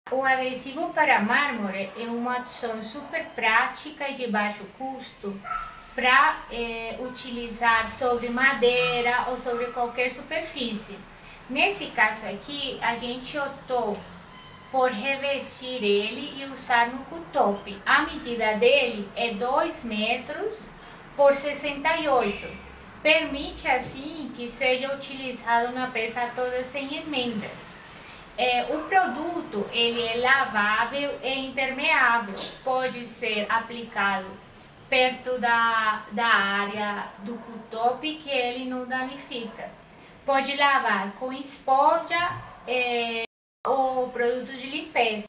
O adesivo para mármore é uma opção super prática e de baixo custo para utilizar sobre madeira ou sobre qualquer superfície. Nesse caso aqui, a gente optou por revestir ele e usar no cooktop. A medida dele é 2 metros por 68. Permite assim que seja utilizado na peça toda sem emendas. O produto ele é lavável e impermeável, pode ser aplicado perto da área do cooktop que ele não danifica. Pode lavar com esponja ou produto de limpeza.